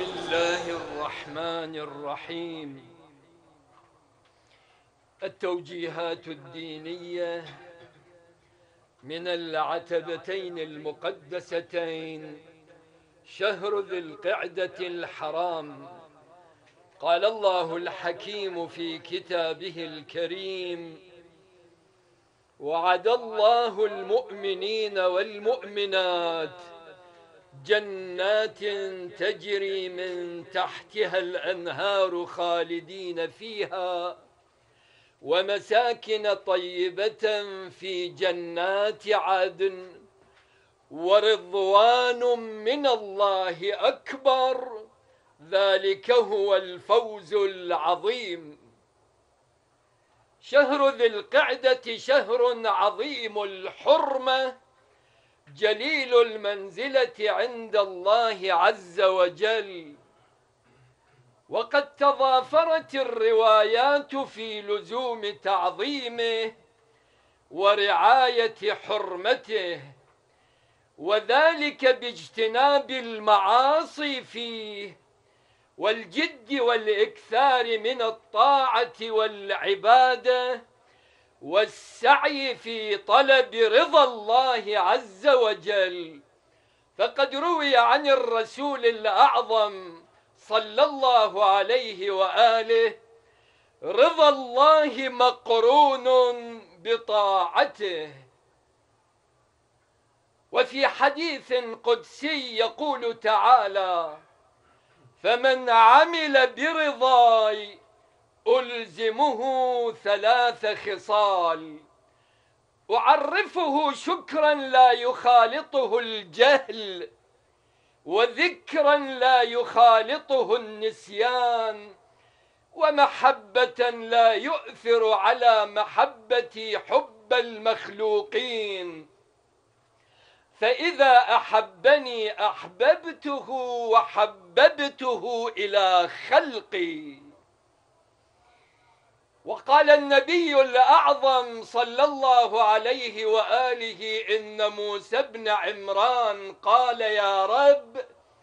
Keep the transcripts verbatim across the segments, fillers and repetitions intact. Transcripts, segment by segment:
بسم الله الرحمن الرحيم. التوجيهات الدينية من العتبتين المقدستين شهر ذي القعدة الحرام. قال الله الحكيم في كتابه الكريم: وعد الله المؤمنين والمؤمنات جنات تجري من تحتها الأنهار خالدين فيها ومساكن طيبة في جنات عدن ورضوان من الله أكبر، ذلك هو الفوز العظيم. شهر ذي القعدة شهر عظيم الحرمة جليل المنزلة عند الله عز وجل، وقد تضافرت الروايات في لزوم تعظيمه ورعاية حرمته، وذلك باجتناب المعاصي فيه والجد والإكثار من الطاعة والعبادة والسعي في طلب رضا الله عز وجل. فقد روي عن الرسول الأعظم صلى الله عليه وآله: رضا الله مقرون بطاعته. وفي حديث قدسي يقول تعالى: فمن عمل برضاي ألزمه ثلاث خصال: أعرفه شكرا لا يخالطه الجهل، وذكرا لا يخالطه النسيان، ومحبة لا يؤثر على محبتي حب المخلوقين. فإذا أحبني أحببته وحببته إلى خلقي. وقال النبي الأعظم صلى الله عليه وآله: إن موسى بن عمران قال: يا رب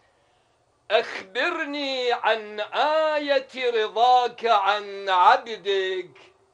أخبرني عن آية رضاك عن عبدك،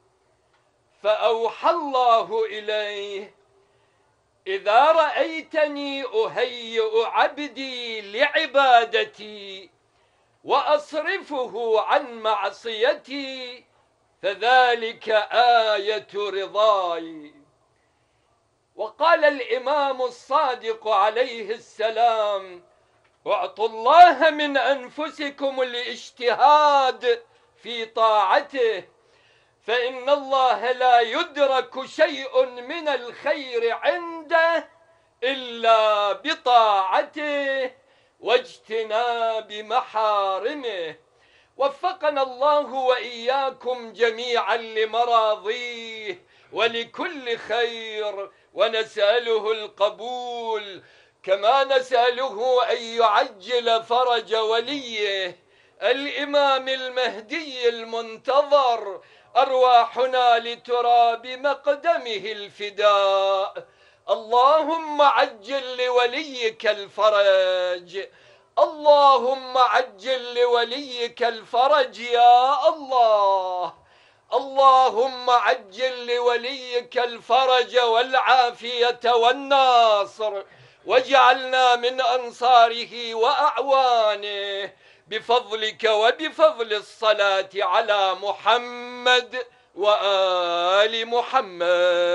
فأوحى الله إليه: إذا رأيتني أهيئ عبدي لعبادتي وأصرفه عن معصيتي فذلك آية رضاي. وقال الإمام الصادق عليه السلام: اعطوا الله من أنفسكم الاجتهاد في طاعته، فإن الله لا يدرك شيء من الخير عنده إلا بطاعته واجتناب محارمه. وفقنا الله وإياكم جميعا لمراضيه ولكل خير، ونسأله القبول، كما نسأله أن يعجل فرج وليه الإمام المهدي المنتظر، أرواحنا لتراب مقدمه الفداء. اللهم عجل لوليك الفرج، اللهم عجل لوليك الفرج يا الله. اللهم عجل لوليك الفرج والعافية والناصر، واجعلنا من أنصاره وأعوانه بفضلك وبفضل الصلاة على محمد وآل محمد.